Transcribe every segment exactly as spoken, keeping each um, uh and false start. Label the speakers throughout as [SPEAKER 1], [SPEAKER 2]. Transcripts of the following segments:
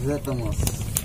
[SPEAKER 1] জেতা মাছ।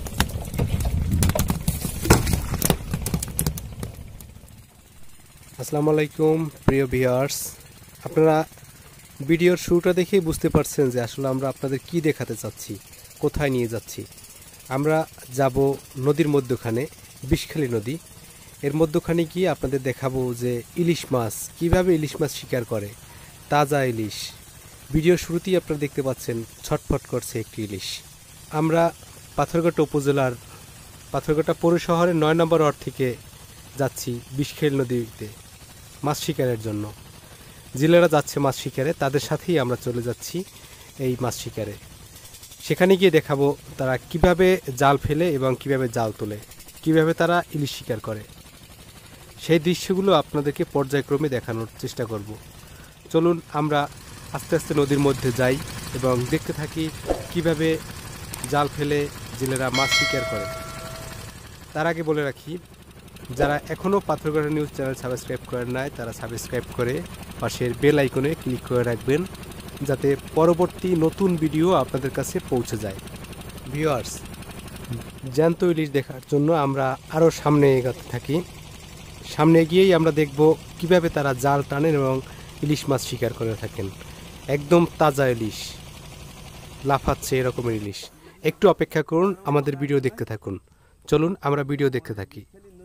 [SPEAKER 2] আসসালামু আলাইকুম প্রিয় ভিউয়ার্স, আপনারা ভিডিওর শুরুটা দেখেই বুঝতে পারছেন যে আসলে আমরা আপনাদের কি দেখাতে চাচ্ছি, কোথায় নিয়ে যাচ্ছি। আমরা যাব নদীর মধ্যখানে, বিষখালী নদী। এর মধ্যখানে গিয়ে আপনাদের দেখাবো যে ইলিশ মাছ কিভাবে ইলিশ মাছ শিকার করে, তাজা ইলিশ। ভিডিওর শুরুতেই আপনারা দেখতে পাচ্ছেন ছটফট করছে একটি ইলিশ। আমরা পাথরঘাটা উপজেলার পাথরঘাটা পৌর শহরের নয় নম্বর ওয়ার্ড থেকে যাচ্ছি বিষখালী নদীতে মাছ শিকারের জন্য। জেলেরা যাচ্ছে মাছ শিকারে, তাদের সাথেই আমরা চলে যাচ্ছি এই মাছ শিকারে। সেখানে গিয়ে দেখাবো তারা কিভাবে জাল ফেলে এবং কিভাবে জাল তোলে, কিভাবে তারা ইলিশ শিকার করে। সেই দৃশ্যগুলো আপনাদেরকে পর্যায়ক্রমে দেখানোর চেষ্টা করব। চলুন আমরা আস্তে আস্তে নদীর মধ্যে যাই এবং দেখতে থাকি কিভাবে জাল ফেলে জেলেরা মাছ শিকার করে। তার আগে বলে রাখি, যারা এখনও পাথরঘাটা নিউজ চ্যানেল সাবস্ক্রাইব করেন নাই তারা সাবস্ক্রাইব করে পাশের বেল আইকনে ক্লিক করে রাখবেন, যাতে পরবর্তী নতুন ভিডিও আপনাদের কাছে পৌঁছে যায়। ভিউয়ার্স, জ্যান্ত ইলিশ দেখার জন্য আমরা আরও সামনে এগোতে থাকি। সামনে গিয়েই আমরা দেখব কিভাবে তারা জাল টানেন এবং ইলিশ মাছ শিকার করে থাকেন। একদম তাজা ইলিশ, লাফাচ্ছে এরকমের ইলিশ। একটু অপেক্ষা করুন, আমাদের ভিডিও দেখতে থাকুন। চলুন আমরা ভিডিও দেখতে থাকি।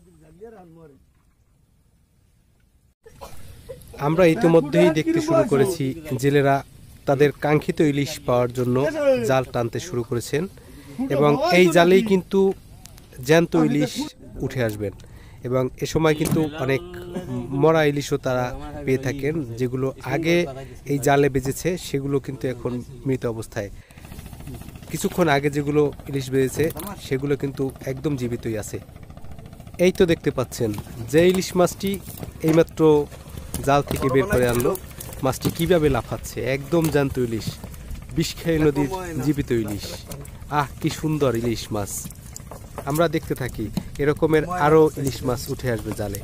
[SPEAKER 2] আমরা ইতিমধ্যেই দেখতে শুরু করেছি জেলেরা তাদের কাঙ্ক্ষিত ইলিশ পাওয়ার জন্য জাল টানতে শুরু করেছেন এবং এই জালেই কিন্তু জ্যান্ত ইলিশ উঠে আসবেন। এবং এ সময় কিন্তু অনেক মরা ইলিশও তারা পেয়ে থাকেন, যেগুলো আগে এই জালে বেজেছে সেগুলো কিন্তু এখন মৃত অবস্থায়। কিছুক্ষণ আগে যেগুলো ইলিশ বেজেছে সেগুলো কিন্তু একদম জীবিতই আছে। এই তো দেখতে পাচ্ছেন যে ইলিশ মাছটি এইমাত্র জাল থেকে বের করে আনলো, মাছটি কিভাবে লাফাচ্ছে। একদম জ্যান্ত ইলিশ, বিষখালী নদীর জীবিত ইলিশ। আহ, কি সুন্দর ইলিশ মাছ। আমরা দেখতে থাকি, এরকমের আরো ইলিশ মাছ উঠে আসবে জালে।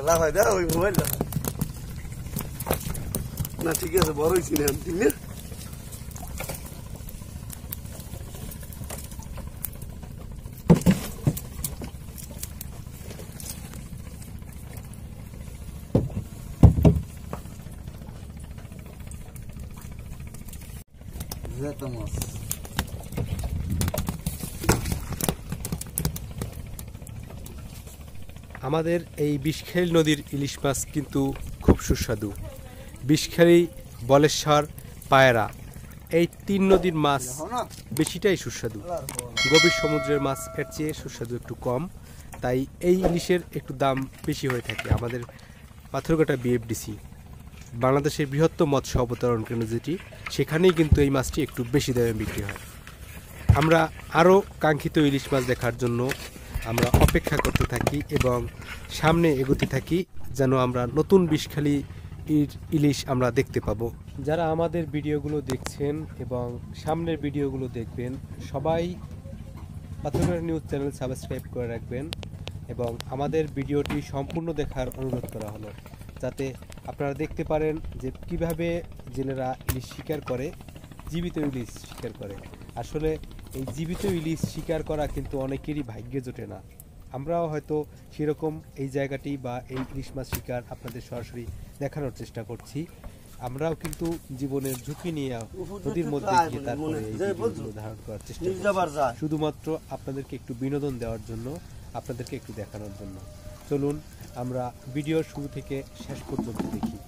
[SPEAKER 1] না ঠিক আছে, বড় হইছি না ঠিক না। জেতা মাছ।
[SPEAKER 2] আমাদের এই বিষখালী নদীর ইলিশ মাছ কিন্তু খুব সুস্বাদু। বিষখালী, বলেশ্বর, পায়রা, এই তিন নদীর মাছ বেশিটাই সুস্বাদু। গভীর সমুদ্রের মাছ এর চেয়ে সুস্বাদু একটু কম, তাই এই ইলিশের একটু দাম বেশি হয়ে থাকে। আমাদের পাথরঘাটা বিএফডিসি, বাংলাদেশের বৃহত্তম মৎস্য অবতরণ কেন্দ্র যেটি, সেখানেই কিন্তু এই মাছটি একটু বেশি দামে বিক্রি হয়। আমরা আরও কাঙ্ক্ষিত ইলিশ মাছ দেখার জন্য আমরা অপেক্ষা করতে থাকি এবং সামনে এগোতে থাকি, যেন আমরা নতুন বিষখালী ইলিশ আমরা দেখতে পাবো। যারা আমাদের ভিডিওগুলো দেখছেন এবং সামনের ভিডিওগুলো দেখবেন, সবাই পাথরঘাটা নিউজ চ্যানেল সাবস্ক্রাইব করে রাখবেন এবং আমাদের ভিডিওটি সম্পূর্ণ দেখার অনুরোধ করা হলো, যাতে আপনারা দেখতে পারেন যে কিভাবে জেলেরা ইলিশ শিকার করে, জীবিত ইলিশ শিকার করে। আসলে এই জীবিত ইলিশ শিকার করা কিন্তু অনেকেরই ভাগ্যে জোটে না। আমরাও হয়তো সেরকম এই জায়গাটি বা এই ইলিশ মাছ শিকার আপনাদের সরাসরি দেখানোর চেষ্টা করছি। আমরাও কিন্তু জীবনের ঝুঁকি নিয়ে নদীর মধ্যে গিয়ে তারপরে এই ভিডিওগুলো ধারণ করার চেষ্টা করছি, শুধুমাত্র আপনাদেরকে একটু বিনোদন দেওয়ার জন্য, আপনাদেরকে একটু দেখানোর জন্য। চলুন আমরা ভিডিওর শুরু থেকে শেষ পর্যন্ত দেখি।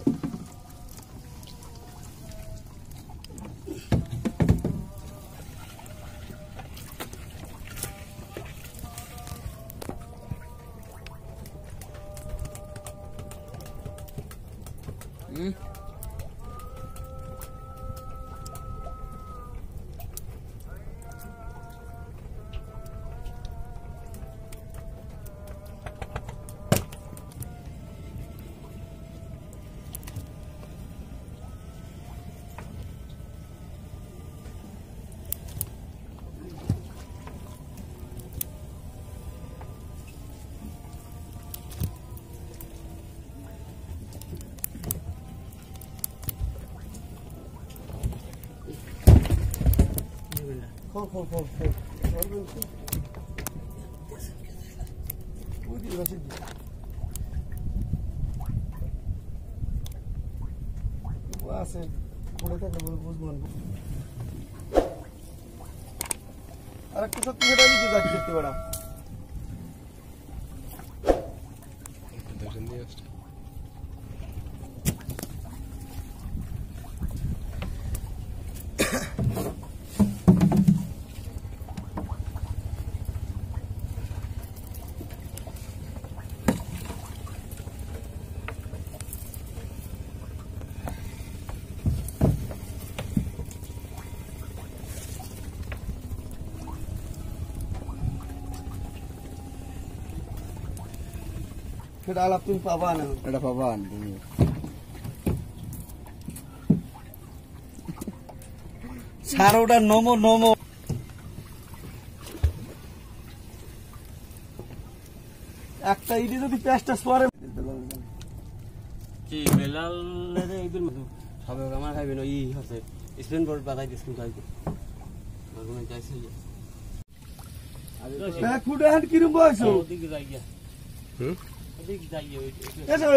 [SPEAKER 1] হুম Hold, hold, hold, hold. আছে পড়ে থাকলে বুঝবো আর একটু সত্যি এটা নিচে যাচ্ছি সত্যি বড়া এটা আলাপ তুমি পাবা না এটা পাবা না তুমি সারোটা নমো নমো একটা ইডি যদি পেস্টটা সোয়ারে
[SPEAKER 3] কি বেলাল রে এইগুলো মতো সবে আমার খাইবে না ই হচ্ছে স্পেন বোর্ড বাজাই দিস কিন্তু আইতে মাগুনে যাইছে
[SPEAKER 1] আরে কুড়া হাত কিরম বয়সো
[SPEAKER 3] ওদিকে যাই গিয়া
[SPEAKER 2] হুম
[SPEAKER 3] ওদিকে যাই গিয়া
[SPEAKER 1] এসে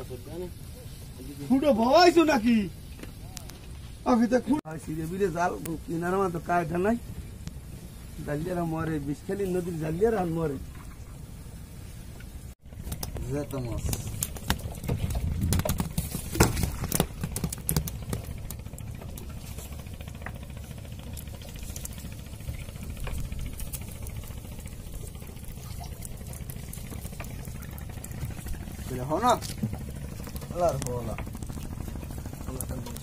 [SPEAKER 1] ফুটো ভবাইছো নাকি আফিতে খুব সিরে বিরে জাল কিনার মতো কায়টা নাই জালিয়ারা মরে বিশখালী নদীর জালিয়ারা মরে জেতা মাছ হো না আল্লাহর হলা